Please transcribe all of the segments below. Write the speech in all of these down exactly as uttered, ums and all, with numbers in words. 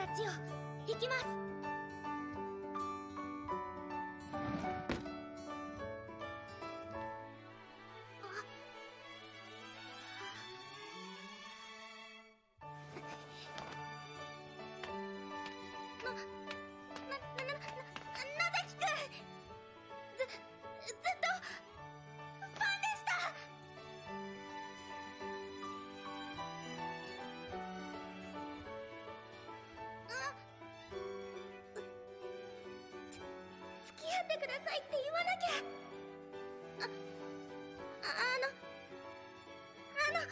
倉千代、行きます。くださいって言わなきゃ。あ、あのあ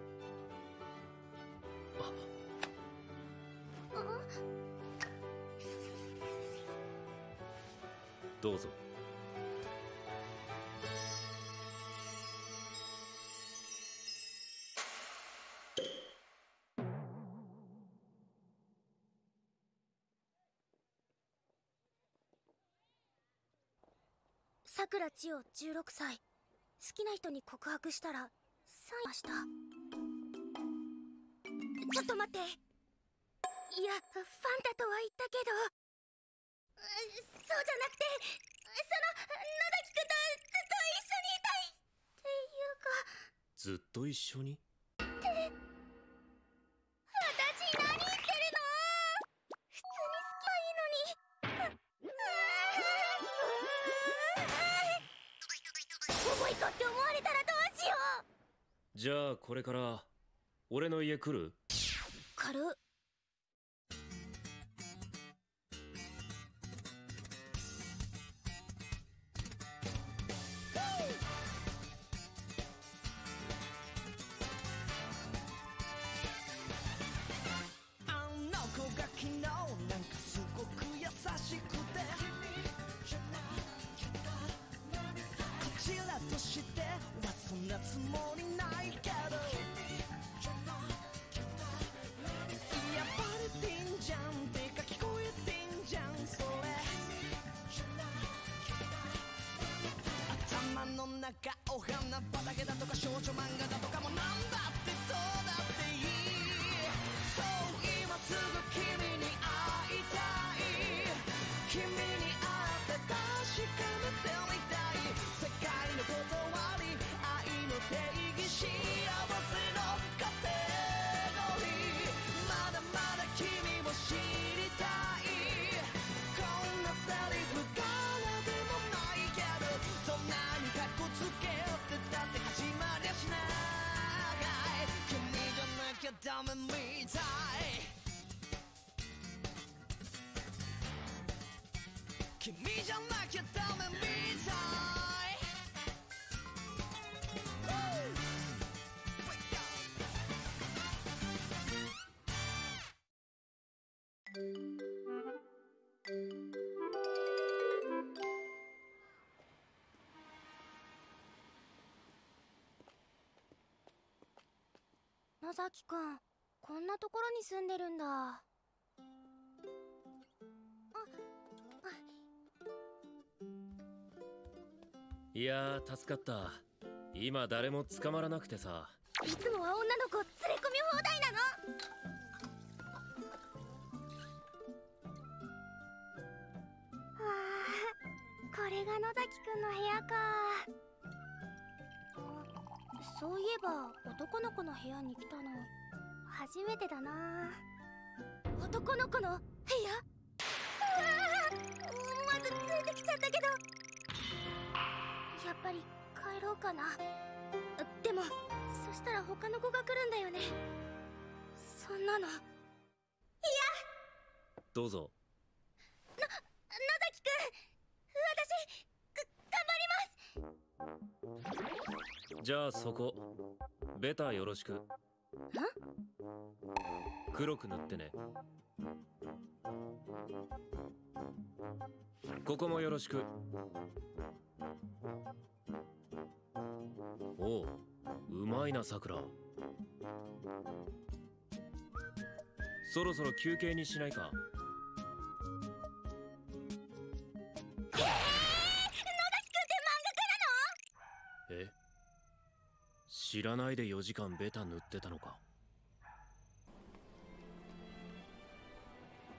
のあどうぞ。 さくら千代じゅうろくさい、好きな人に告白したらサインました。ちょっと待って、いやファンタとは言ったけど、そうじゃなくて、その野崎くんとずっと一緒にいたいっていうか。ずっと一緒に？って私何言ってるの？普通に好きはいいのに。重い子って思われたらどうしよう。 じゃあこれから俺の家来る？ 軽っ。 つもりないけど、いやバレてんじゃんてか聞こえてんじゃんそれ。頭の中お花畑だとか少女漫画だとかもなんだってどうだっていい。そう今すぐ君に会いたい、君に会って確かめてみたい。世界の断り定義幸せのカテゴリー、まだまだ君を知りたい。こんなセリフからでもないけど、どんなにカッコつけてたって始まりゃしない。君じゃなきゃダメみたい、君じゃなきゃダメみたい。 野崎くん、こんなところに住んでるんだ。あ、 いやー助かった。今誰も捕まらなくてさ。 いつもは女の子連れ込み放題なの。これが野崎くんの部屋か。そういえば男の子の部屋に来たの初めてだな。男の子の部屋？うわー、まず連れてきちゃったけど、やっぱり帰ろうかな。でもそしたら他の子が来るんだよね。そんなのいや。 どうぞ。 の野崎くん、私が頑張ります。 じゃあそこベタよろしく。ん？黒く塗ってね。ここもよろしく。おう、うまいなさくら。そろそろ休憩にしないか？ えー、野崎くんって漫画家なの？ え？知らないでよじかんベタ塗ってたのか。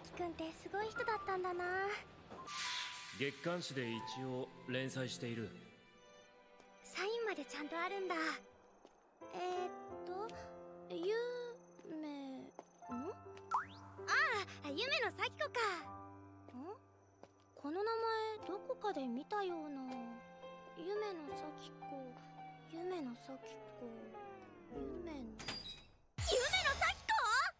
崎くんってすごい人だったんだな。 月刊誌で一応連載している。 サインまでちゃんとあるんだ。えー、っとゆめんああ、夢の咲子か。んこの名前どこかで見たような。夢の咲子、夢の咲子、夢の夢の咲子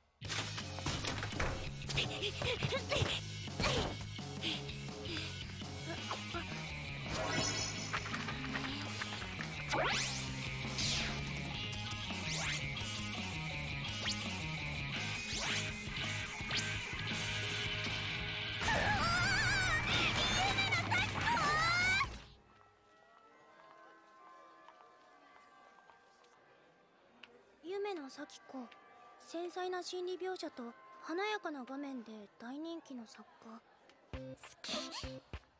夢の咲子、繊細な心理描写と華やかな画面で大人気の作家。好き、鈴木くん。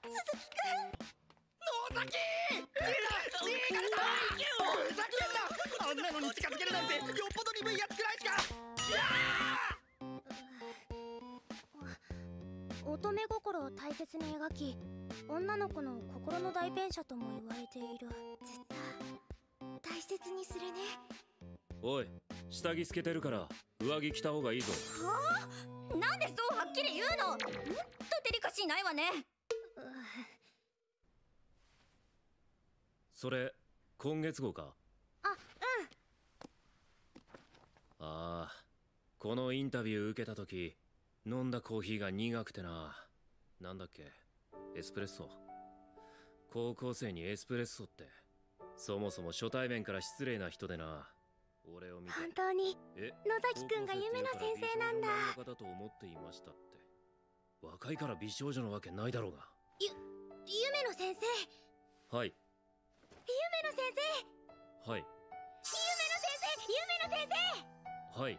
野崎！ねえ、ねえからだ！ふざけんな！あんなのに近づけるなんてよっぽど鈍いやつくらいしか！ 乙女心を大切に描き、女の子の心の代弁者とも言われている。ずっと大切にするね。 おい、下着透けてるから上着着た方がいいぞ。 はあ？なんでそうはっきり言うの？んとデリカシーないわね。 それ今月号か？ あ、うん。 ああ、このインタビュー受けた時飲んだコーヒーが苦くてな。なんだっけ、エスプレッソ。高校生にエスプレッソって、そもそも初対面から失礼な人でな。俺を見て本当にえ野崎くんが夢の先生なんだ。 高校生って言うから美少女漫画家だと思っていましたって。若いから美少女のわけないだろうが。 ゆ夢の先生。 はい。 夢の先生。 はい。 夢の先生。夢の先生。 はい。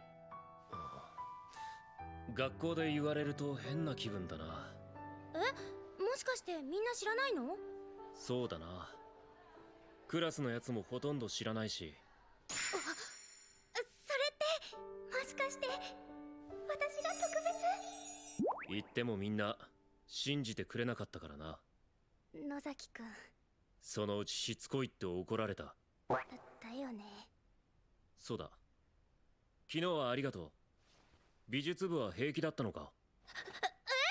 学校で言われると変な気分だな。 え、もしかしてみんな知らないの？ そうだな。クラスのやつもほとんど知らないし。 あ、それってもしかして私が特別？ 言ってもみんな信じてくれなかったからな。 野崎くん。 そのうちしつこいって怒られた。 だよね。 そうだ。昨日はありがとう。美術部は平気だったのか？ え？私の部活知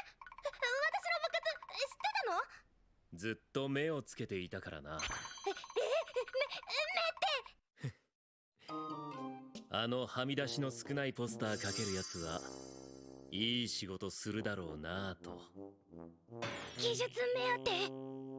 ってたの？ ずっと目をつけていたからな。 え、え、目、目って。 あのはみ出しの少ないポスターかけるやつはいい仕事するだろうなぁと。 技術目当て。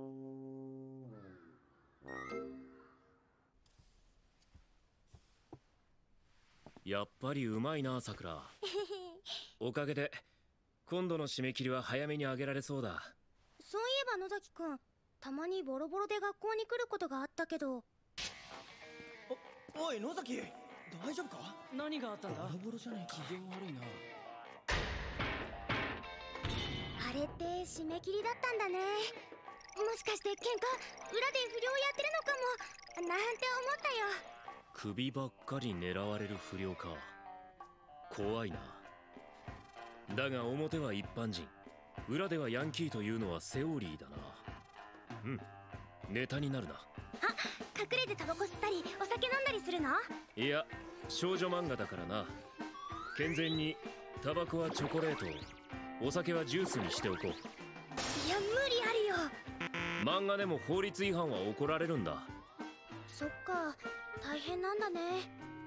やっぱりうまいなさくら。おかげで今度の締め切りは早めにあげられそうだ。 そういえば野崎くん、たまにボロボロで学校に来ることがあったけど。 お、おい野崎、大丈夫か？ 何があったんだ？ ボロボロじゃねえか。 機嫌悪いな。 あれって締め切りだったんだね。もしかして喧嘩裏で不良やってるのかもなんて思ったよ。 首ばっかり狙われる不良か。怖いな。だが表は一般人、裏ではヤンキーというのはセオリーだな。うん、ネタになるな。 あ、隠れてタバコ吸ったりお酒飲んだりするの？ いや、少女漫画だからな。健全にタバコはチョコレート、お酒はジュースにしておこう。 いや、無理あるよ。 漫画でも法律違反は怒られるんだ。 そっか、大変なんだね。あ、これは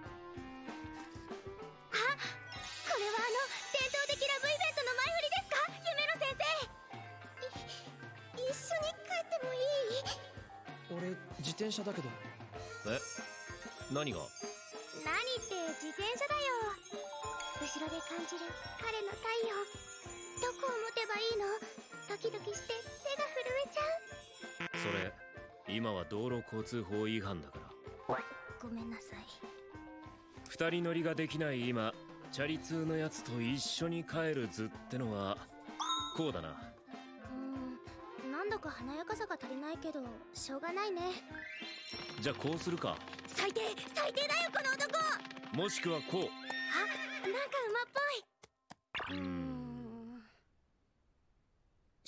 あの伝統的ラブイベントの前振りですか？夢の先生。い一緒に帰ってもいい？ 俺自転車だけど。 え、何が？ 何って自転車だよ。後ろで感じる彼の太陽。どこを持てばいいの？ドキドキして手が震えちゃう。 それ今は道路交通法違反だから。 ごめんなさい。 二人乗りができない今、チャリ通のやつと一緒に帰る図ってのはこうだな。 うーん、なんだか華やかさが足りないけどしょうがないね。 じゃあこうするか。 最低最低だよこの男。 もしくはこう。 あ、なんか馬っぽい。うーん、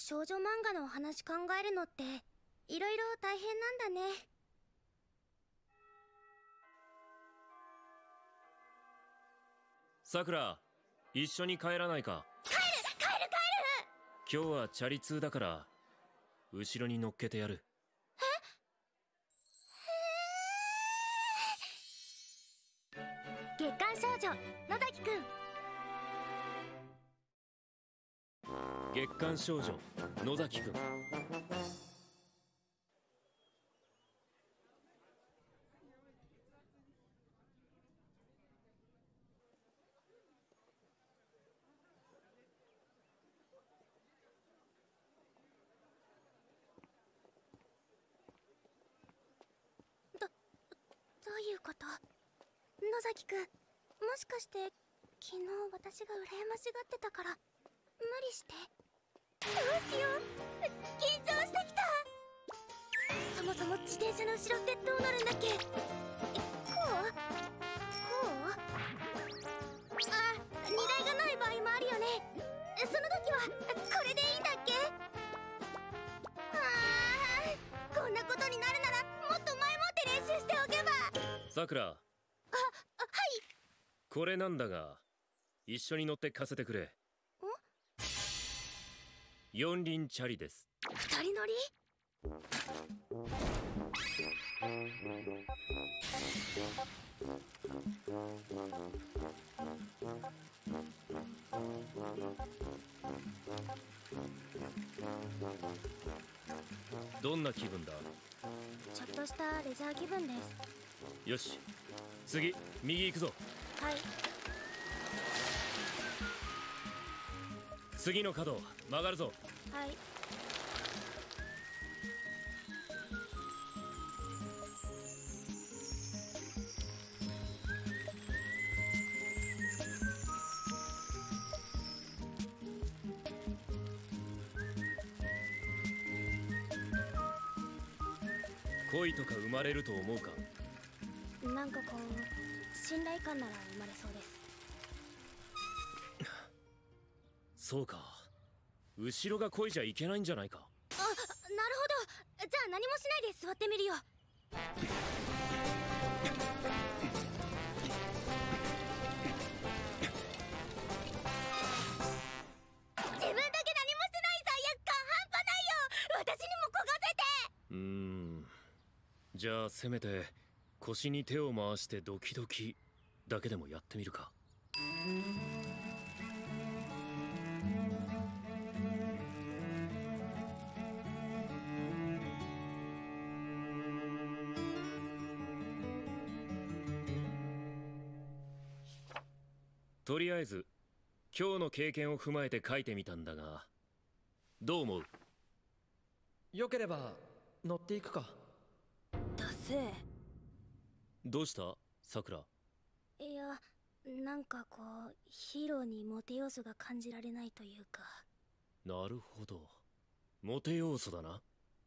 少女漫画のお話考えるのっていろいろ大変なんだね。 さくら、一緒に帰らないか。 帰る帰る帰る。 今日はチャリ通だから後ろに乗っけてやる。 月刊少女野崎くん。 月刊少女野崎くん。 どどういうこと？野崎くん、もしかして昨日私が羨ましがってたから無理して？どうしよう、緊張してきた。そもそも自転車の後ろってどうなるんだっけ？こう？こう？あ、荷台がない場合もあるよね。その時はこれでいいんだっけ？あー、こんなことになるならもっと前もって練習しておけば。 さくら、 あ、あ、はい。 これなんだが一緒に乗って貸せてくれ。ん？四輪チャリです。 二人乗り？ どんな気分だ？ ちょっとしたレジャー気分です。 よし、次右行くぞ。 はい。 次の角曲がるぞ。 はい。 恋とか生まれると思うか？ なんかこう信頼感なら生まれそうです。 そうか、後ろが恋じゃいけないんじゃないか。 あ、なるほど。じゃあ何もしないで座ってみるよ。自分だけ何もしてない罪悪感半端ないよ。私にも焦がせて。 うーん、じゃあせめて腰に手を回してドキドキだけでもやってみるか。とりあえず今日の経験を踏まえて書いてみたんだが、どう思う？ よければ乗っていくか。 だせえ。 どうしたさくら？ いや、なんかこうヒーローにモテ要素が感じられないというか。 なるほど、モテ要素だな。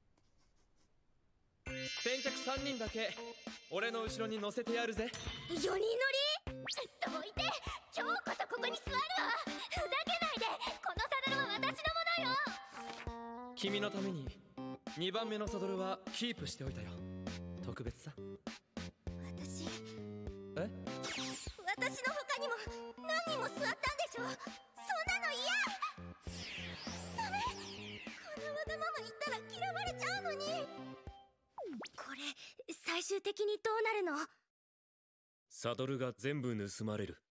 先着さんにんだけ俺の後ろに乗せてやるぜ。 よにん乗り？どいて、今日こそここに座るわ。ふざけないで、このサドルは私のものよ。 君のためににばんめのサドルはキープしておいたよ。特別さ。 私え私の他にも何人も座ったんでしょ。そんなの嫌。ダメ、このわがまま言ったら嫌われちゃうのに。これ最終的にどうなるの？ サドルが全部盗まれる。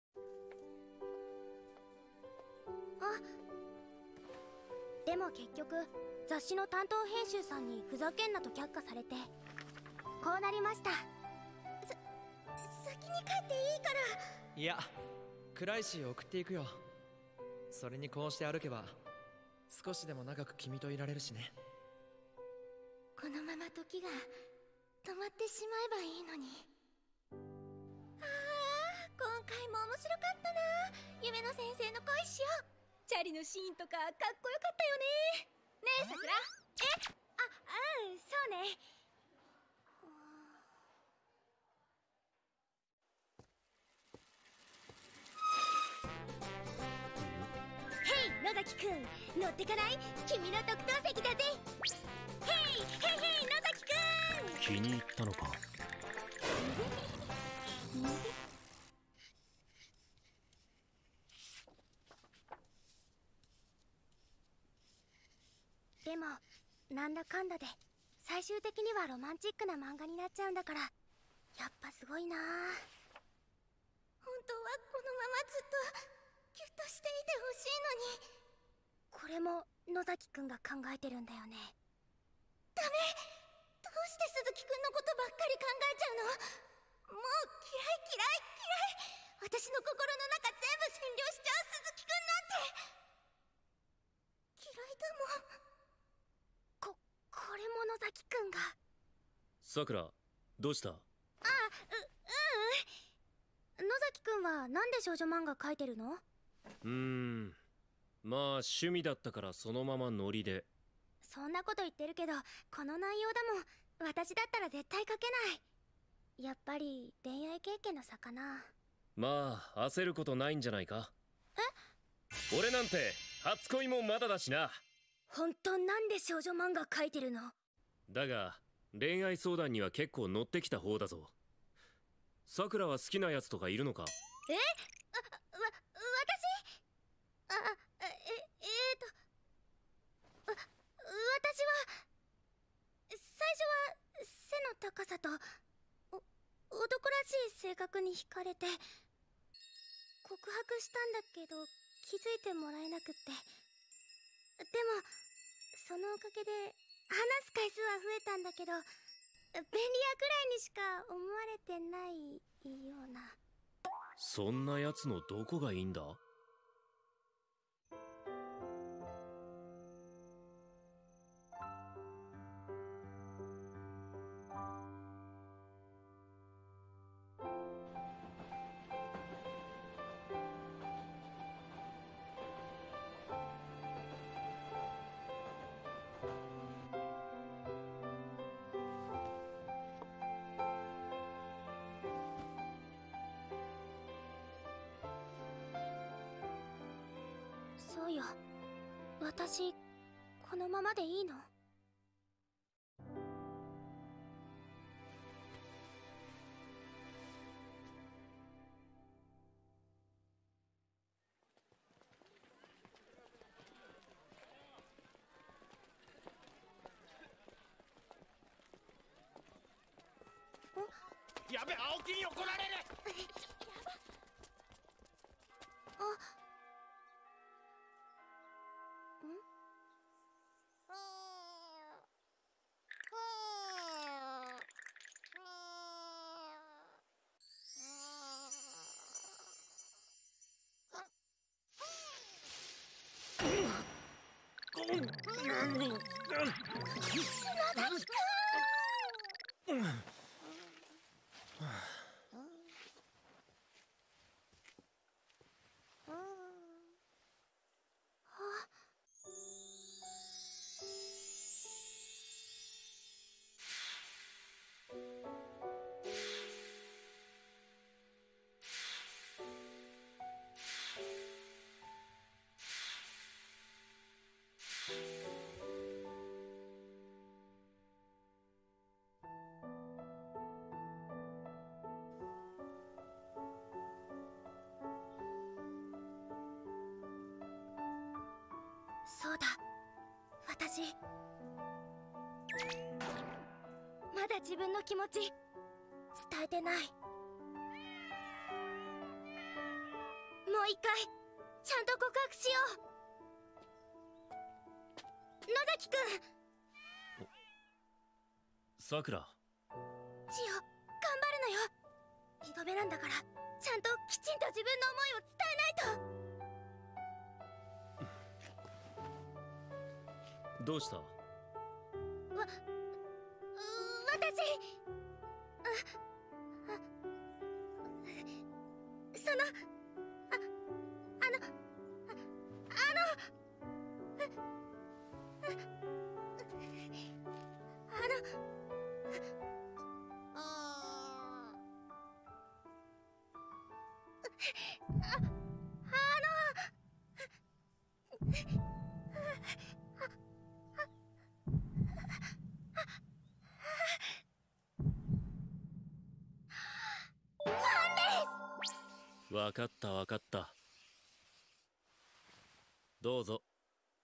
あ、でも結局雑誌の担当編集さんにふざけんなと却下されてこうなりました。さ先に帰っていいから。 いや、クライシーを送っていくよ。それにこうして歩けば少しでも長く君といられるしね。 このまま時が止まってしまえばいいのに。ああ、今回も面白かったな。夢の先生の恋しよう。チャリのシーンとかかっこよかったよね。ねえさくら。え、あ、うん、そうね。へい野崎崎くん、乗ってかない？君の特等席だぜ。ヘイヘイヘイ野崎くん。 気に入ったのか。 でもなんだかんだで最終的にはロマンチックな漫画になっちゃうんだから、やっぱすごいな。本当はこのままずっとギュッとしていてほしいのに。これも野崎くんが考えてるんだよね。ダメ。どうして鈴木くんのことばっかり考えちゃうの？もう嫌い嫌い嫌い。私の心の中全部占領しちゃう鈴木くんなんて嫌いだもん。ここれも野崎くんが。 さくら、どうした？ あ、う、ううん。野崎くんはなんで少女漫画描いてるの？ うーん、まあ趣味だったからそのままノリで。 そんなこと言ってるけど、この内容だもん私だったら絶対描けない。やっぱり恋愛経験の差かな。 まあ焦ることないんじゃないか。 え？ 俺なんて初恋もまだだしな。 本当なんで少女漫画描いてるの？ だが恋愛相談には結構乗ってきた方だぞ。さくらは好きなやつとかいるのか？ え？あ、わ、私？あ、え、えーとわ、私は最初は背の高さとお男らしい性格に惹かれて告白したんだけど気づいてもらえなくって。でもそのおかげで話す回数は増えたんだけど、便利屋くらいにしか思われてないような。 そんなやつのどこがいいんだ？ そうよ、私このままでいいの？ やべ、青木に怒られる。 あ、ん？そうだ、私まだ自分の気持ち伝えてない。もう一回ちゃんと告白しよう。野崎くん。 さくら、 千代、頑張るのよ。二度目なんだからちゃんときちんと自分の思いを伝えないと。 どうした？ わ、私、あ、あ、その、あ、あの、あ、あの、あ、あの、あ、あの、 わかったわかった。どうぞ。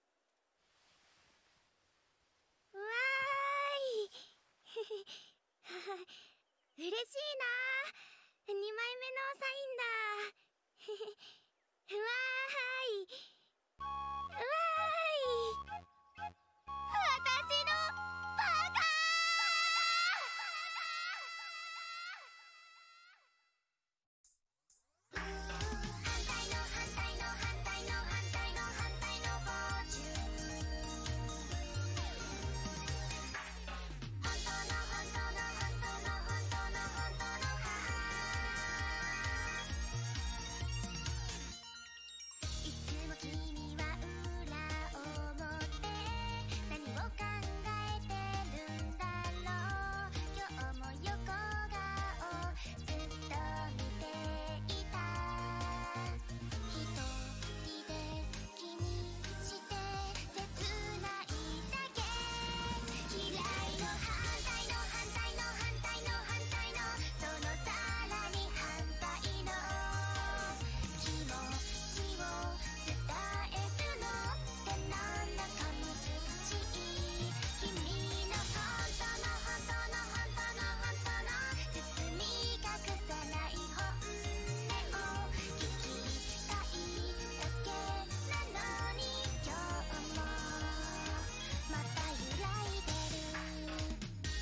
わーい嬉しいな。にまいめのサインだわーいわーい私のバカ反対の反対の反対の反対の反対のフォーチュン本当の本当の本当の本当の本当の母いつも君は裏表何を考えてるんだろう今日も横顔ずっと見ていた一人で気にして切ないだけ嫌いの反対の反対の反対の反対のそのさらに反対の気持ちを伝えるのってなんだか難しい君の本当の本当の本当の本当の包み隠せない本音を聞きたいだけなのに今日もまた揺らいでる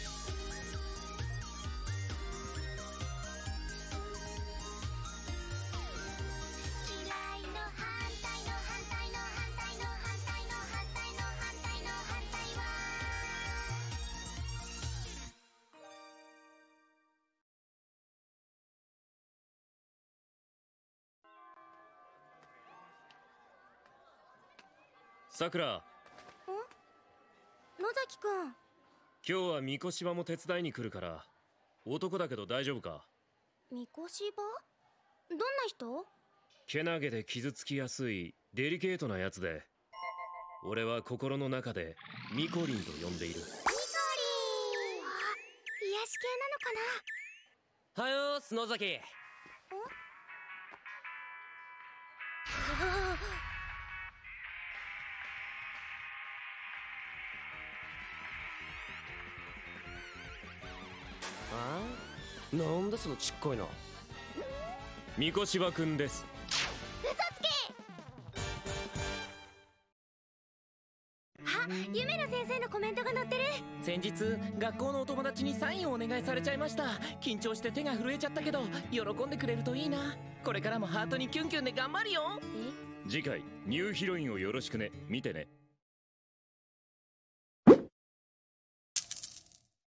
嫌いの反対の反対の反対の反対の反対の反対の反対はさくら、 野崎くん。 今日は三越場も手伝いに来るから、男だけど大丈夫か？ 三越場？どんな人？ けなげで傷つきやすいデリケートなやつで、俺は心の中でミコリンと呼んでいる。 ニコリン。癒し系なのかな？ はよーす野崎。 あああなんだそのちっこいの。 三越場くんです。 嘘つけ。あ、夢野先生のコメントが載ってる。 先日学校のお友達にサインをお願いされちゃいました。緊張して手が震えちゃったけど喜んでくれるといいな。これからもハートにキュンキュンで頑張るよ。 次回ニューヒロインをよろしくね。見てね。